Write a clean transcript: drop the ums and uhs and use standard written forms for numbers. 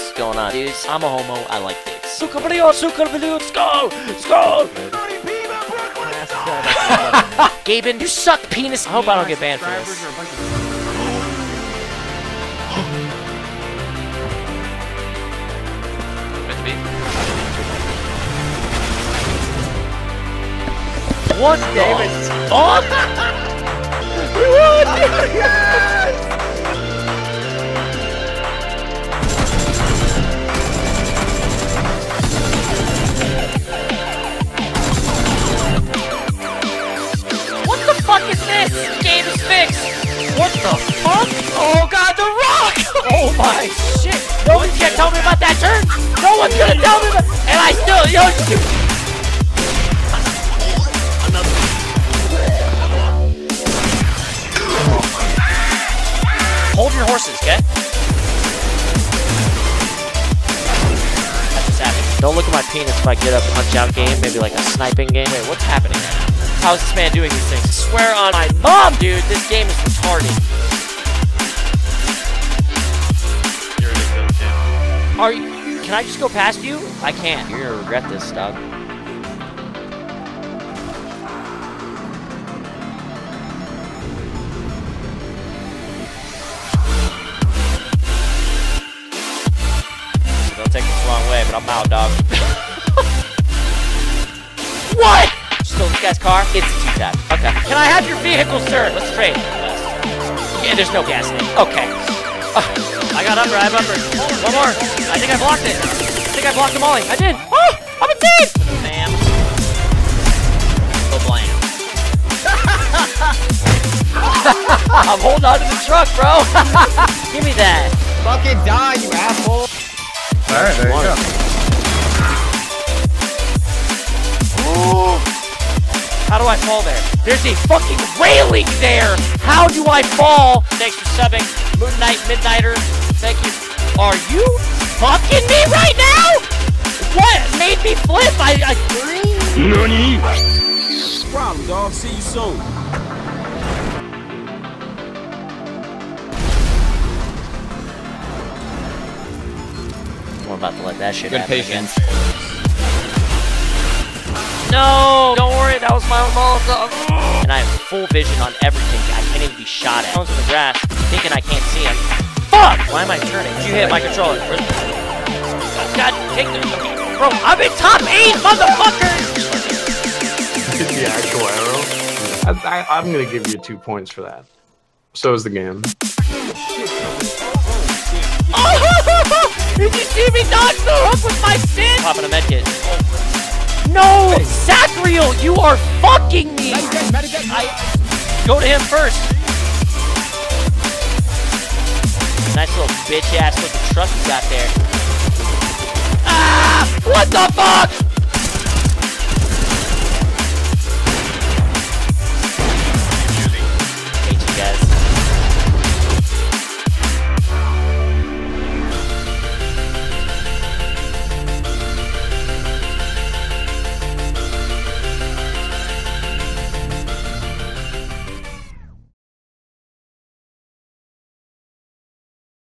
What's going on, dudes? I'm a homo. I like dicks. Super video, let's go! Let's go! Gaben, you suck penis. I hope I don't get banned for this. What David? Oh! We won! Yes! What the fuck is this? This game is fixed. What the fuck? Oh god, the rock! Oh my shit! Nobody's gonna tell me about that turn. No one's gonna tell me about. And I still, Hold your horses, okay? That's what's happening. Don't look at my penis if I get a punch-out game, maybe like a sniping game. Wait, what's happening right now? How's this man doing these things? I swear on my mom, dude, this game is retarded. You're in the game. Are you? Can I just go past you? I can't. You're gonna regret this, dog. Don't take this the wrong way, but I'm out, dog. What? Still this guy's car? It's a T-Tap. Okay. Can I have your vehicle, sir? Let's trade. Yeah, there's no gas in it. Okay. I got upper. I have uppers. One more. I think I blocked it. I think I blocked them all. I did. Oh, I'm a team. Bam. Oh, blam. I'm holding on to the truck, bro. Give me that. Fucking die, you asshole. Alright, there you go. Ooh. How do I fall there? There's a fucking railing there! How do I fall? Thanks for subbing. Moon Knight, Midnighter. Thank you. Are you fucking me right now? What made me flip? NANI? Problem, dog. See you soon. I'm about to let that shit Good happen patience. again. No! Don't worry, that was my own Molotov. And I have full vision on everything. I can't even be shot at. Someone's in the grass, thinking I can't see him. Fuck! Why am I turning? Did you hit my controller? God, take the... Bro, I'm in top 8, motherfucker! Hit the actual arrow. I'm gonna give you 2 points for that. So is the game. Oh! Did you see me dodge the hook with my sin? Popping a medkit. No! Sacriel, you are fucking me! Go to him first. Nice little bitch-ass looking truck you got there. Ah! What the fuck?